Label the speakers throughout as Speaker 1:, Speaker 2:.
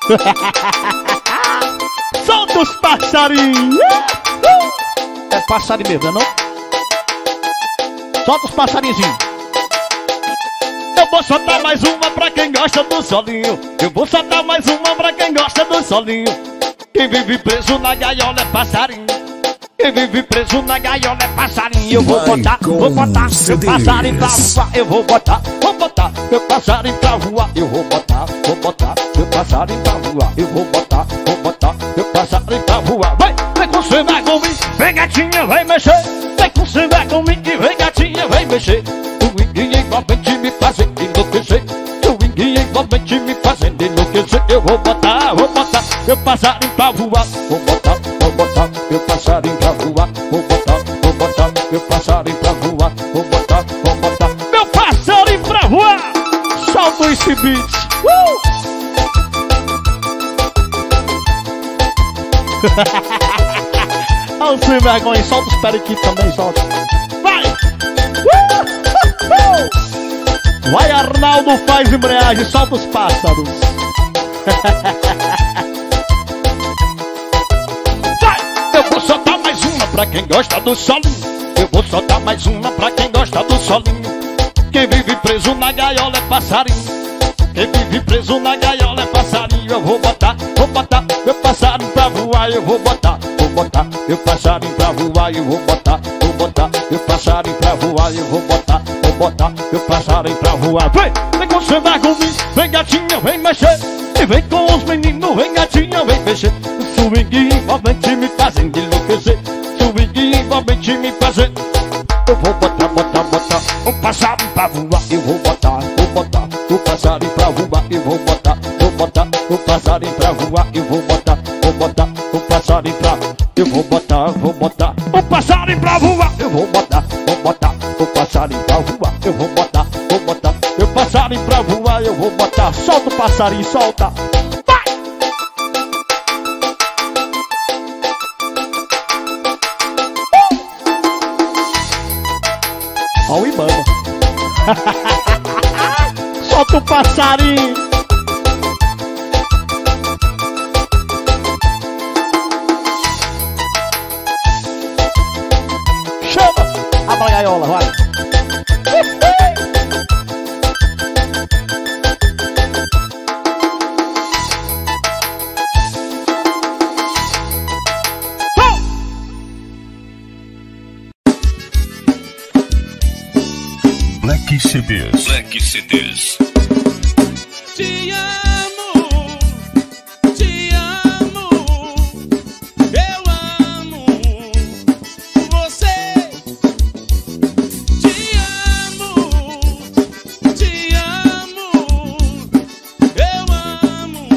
Speaker 1: Solta os passarinhos. É passarinho mesmo, não? Solta os passarinhos. Eu vou soltar mais uma pra quem gosta do solinho. Eu vou soltar mais uma pra quem gosta do solinho. Quem vive preso na gaiola é passarinho. Quem vive preso na gaiola é passarinho. Eu vou botar meu passarinho pra voar. Eu vou botar meu passarinho pra voar. Eu vou botar meu passarinho pra voar. Eu vou botar meu passarinho pra voar. Vem com você, vai comigo, vem gatinha, vem mexer. Vem com você, vai comigo, vem gatinha, vem mexer. Swing envolvente me fazendo enlouquecer. Swing envolvente me fazendo enlouquecer. Eu vou botar meu passarinho pra voar. Vou botar meu passarinho pra voar. Vou botar meu passarinho pra voar. Vou botar meu passarinho pra voar. Solta esse beat. Olha o sem vergonha, solta os periquitos também, solta. Vai! Vai, Arnaldo, faz embreagem, solta os pássaros. Vai! Eu vou soltar mais uma pra quem gosta do solinho. Eu vou soltar mais uma pra quem gosta do solinho. Quem vive preso na gaiola é passarinho. Quem vive preso na gaiola é passarinho. Eu vou botar meu passarinho pra voar. Eu vou botar meu passarinho pra voar. Eu vou botar meu passarinho pra voar. Eu vou botar meu passarinho pra voar. Vem com você, vai comigo, vem gatinha, vem mexer. E vem com os meninos, vem gatinha, vem mexer. Swing envolvente me fazendo enlouquecer. Swing envolvente me fazendo. Eu vou botar um passarinho pra voar. Eu vou botar o passarinho pra voar. Eu vou botar o passarinho pra voar. Eu vou botar o passarinho pra. Eu vou botar o passarinho pra voar. Eu vou botar o passarinho pra voar. Eu vou botar meu passarinho pra voar. Eu vou botar. Solta o passarinho, solta. Vai! Ó o Ibama. Solta o passarinho. Chama a gaiola, vai.
Speaker 2: Black CDs.
Speaker 3: Te amo, eu amo você. Te amo, eu amo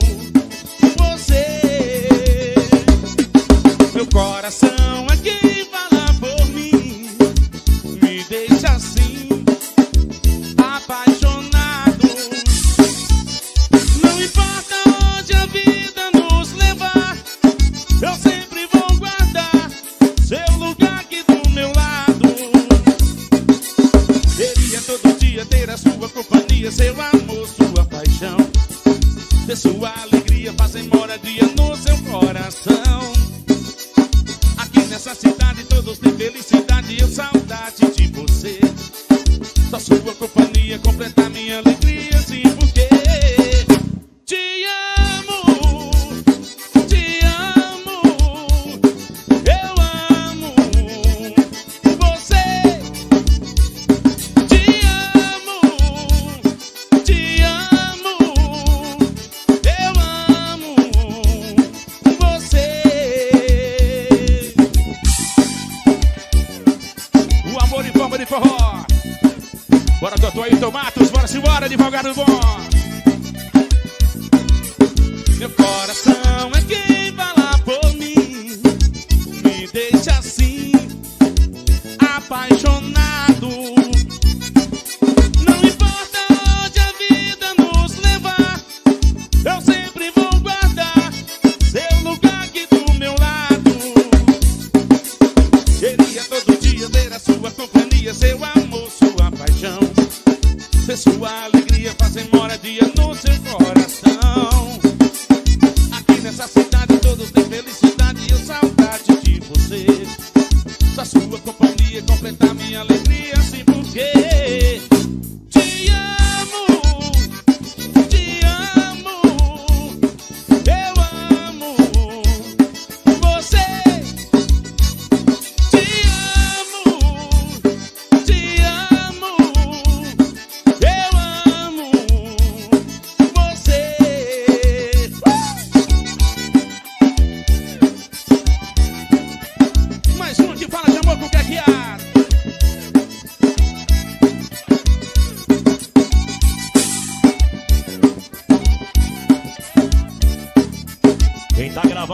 Speaker 3: você. Meu coração é quem fala por mim, me deixa assim, apaixonado. Não importa onde a vida nos levar, eu sempre vou guardar seu lugar aqui do meu lado. Queria todo dia ter a sua companhia, seu amor, sua paixão, ter sua alegria, fazer moradia no seu coração. Aqui nessa cidade todos têm felicidade e eu saudade de você. Só sua companhia completa minha alegria, sim, porque te amo, eu amo você. Te amo, eu amo você. O amor em forma de forró. Bora, doutor Ayrton Matos, bora se embora, advogado bom. Meu coração é quem fala por mim, me deixa assim, apaixonado. Não importa onde a vida nos levar, eu sempre vou guardar seu lugar aqui do meu lado. Queria todo dia ter a sua companhia, seu amor, sua paixão, ter sua alegria, fazer moradia no seu coração.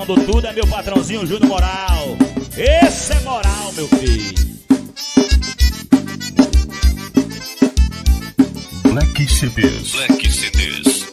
Speaker 4: gravando tudo é meu patrãozinho Júnior Moral. Esse é moral, meu filho.
Speaker 2: Black CDs. Black CDs.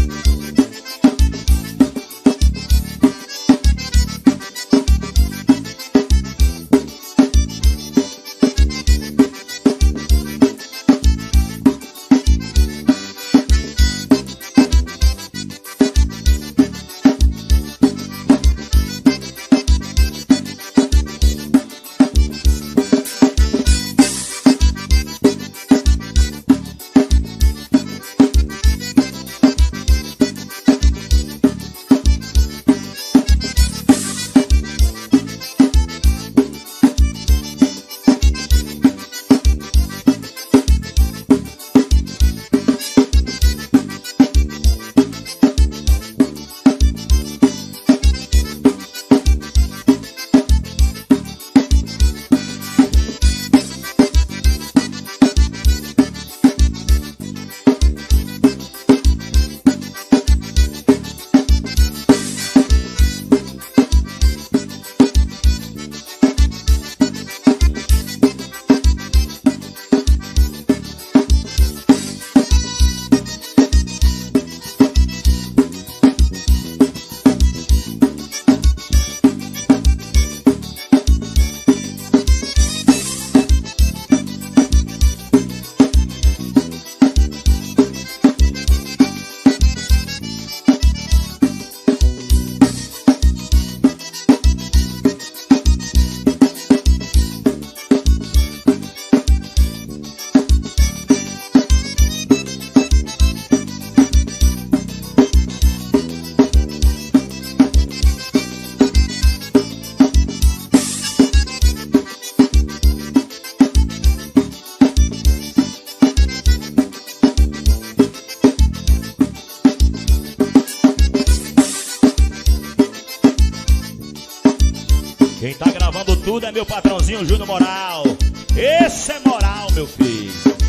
Speaker 4: Quem tá gravando tudo é meu patrãozinho Júnior Moral. Esse é moral, meu filho.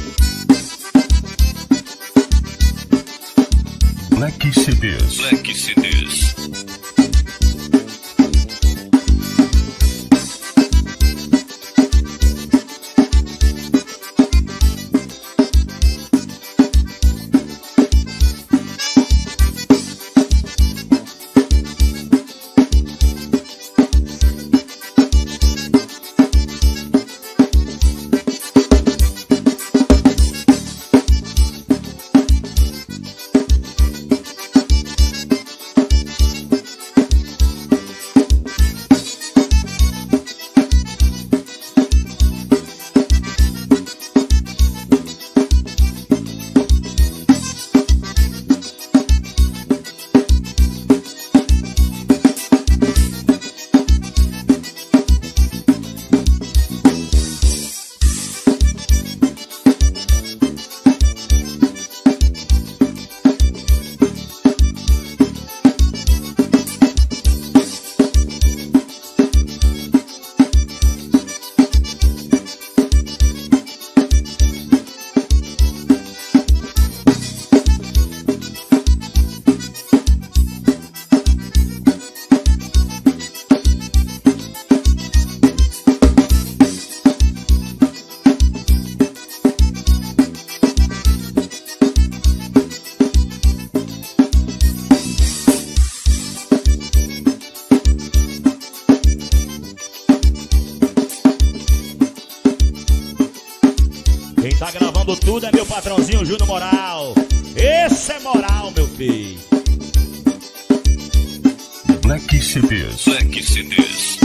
Speaker 2: Black CDs. Black CDs.
Speaker 4: Quem tá gravando tudo é meu patrãozinho Júnior Moral. Esse é moral, meu filho.
Speaker 2: Black CDs. Black CDs.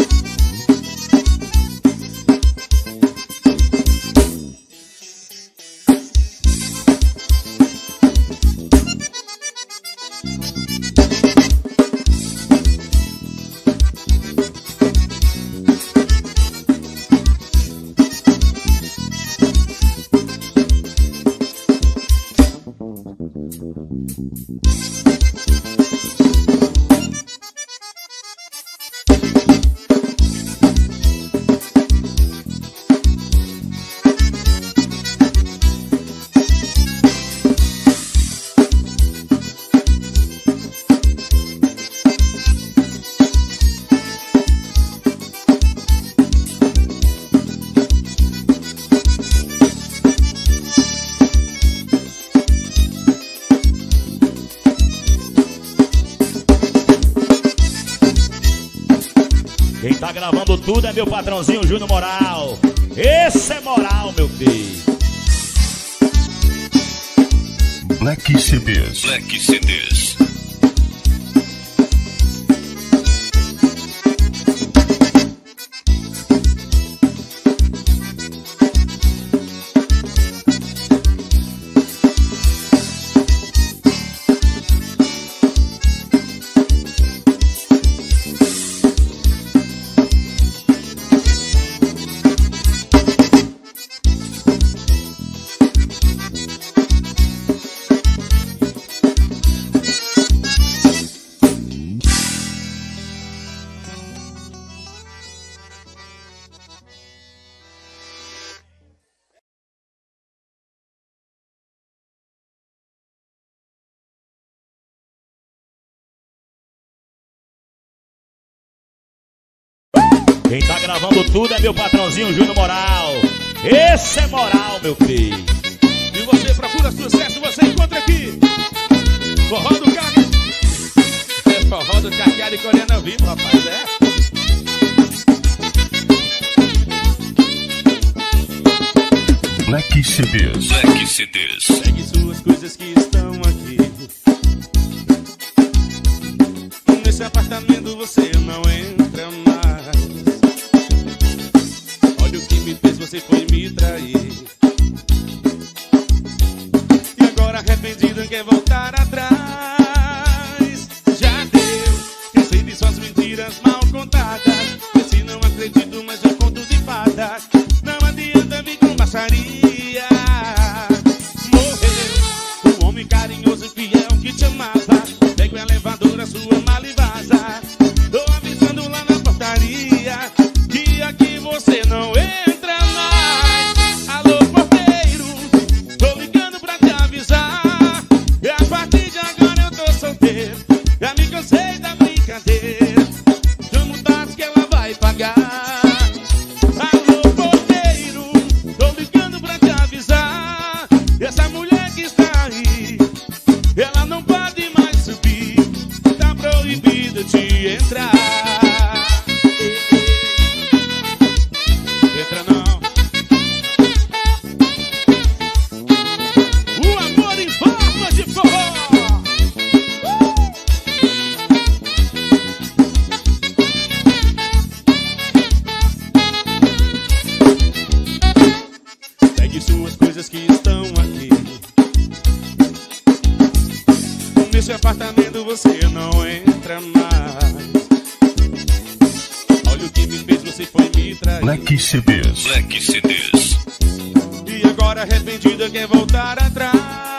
Speaker 4: tá gravando tudo é meu patrãozinho Júnior Moral. Esse é moral, meu filho.
Speaker 2: Black CDs. Black CDs.
Speaker 4: Quem tá gravando tudo é meu patrãozinho Júnior Moral. Esse é moral, meu filho.
Speaker 3: E você procura sucesso, você encontra aqui. Forró do Carga. É forró do Carga de Coreana Vivo, rapaz, é.
Speaker 2: Black CDs. Black CDs.
Speaker 3: Pegue suas coisas que estão aqui. Nesse apartamento você não entra mais. Olha o que me fez, você foi me trair. E agora arrependido quer voltar atrás. Já deu, cansei de suas mentiras mal contadas. Esse não acredito, mas eu conto de fadas. Não adianta vir com baixaria. Morreu o homem carinhoso e fiel que te amava. Pega o elevador, a sua mala e vaza. Tô avisando lá na portaria que aqui você não entra mais. Alô, porteiro, tô ligando pra te avisar. E a partir de agora eu tô solteiro. Já me cansei da brincadeira. Chama o táxi que ela vai pagar. Alô, porteiro, tô ligando pra te avisar. Essa mulher que está aí, ela não pode mais subir. Tá proibido de entrar. Entra não. O amor em forma de forró. Pegue suas coisas que estão aqui. Nesse apartamento você não entra mais. Olha o que me fez, você foi me trair.
Speaker 2: Black CDs. Black CDs.
Speaker 3: E agora arrependida quer voltar atrás.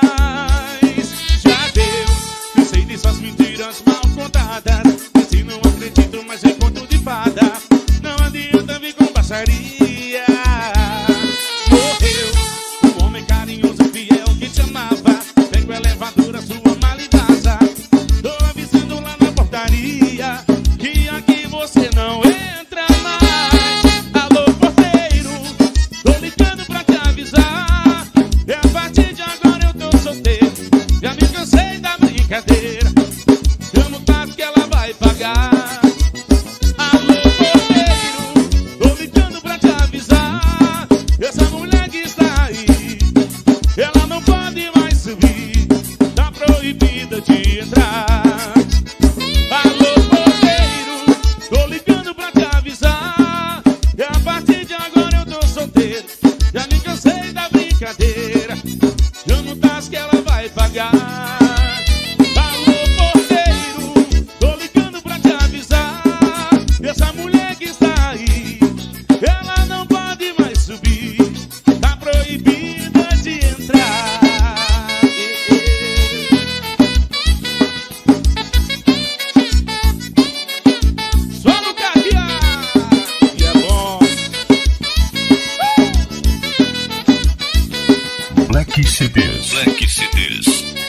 Speaker 3: Já deu, cansei de suas mentiras mal contadas. Se não acredito, mas eu conto de fada. Não adianta vir com baixaria. Morreu o homem carinhoso e fiel que te amava. Pega o elevador, a sua mala e vaza. Tô avisando lá na portaria que aqui você não entra mais. Alô, porteiro, tô ligando pra te avisar. E a partir de agora eu tô solteiro. Já me cansei da brincadeira. Chama o táxi que ela vai pagar. Alô, porteiro, tô ligando pra te avisar. Essa mulher que está aí, ela não pode mais subir. Tá proibida de entrar. Alô, porteiro, tô ligando pra te avisar. E a partir de agora eu tô solteiro. Já me cansei da brincadeira. Chama o táxi que ela vai pagar. Alô, porteiro, tô ligando pra te avisar. Essa mulher que está aí, ela não pode mais subir. Tá proibida de entrar. Só no caviar, e é bom.
Speaker 2: Black CDs. Black CDs.